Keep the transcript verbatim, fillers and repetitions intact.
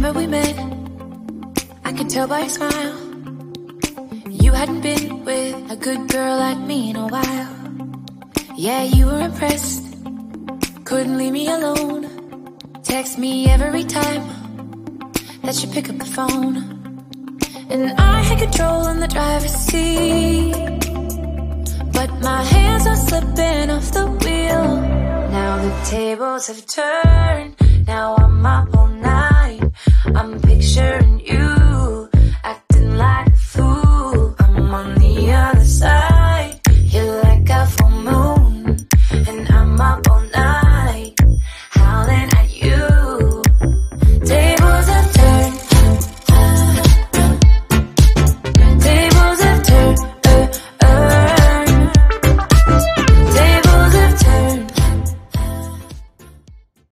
Remember we met, I could tell by your smile. You hadn't been with a good girl like me in a while. Yeah, you were impressed, couldn't leave me alone. Text me every time that you pick up the phone. And I had control in the driver's seat, but my hands are slipping off the wheel. Now the tables have turned, now I'm my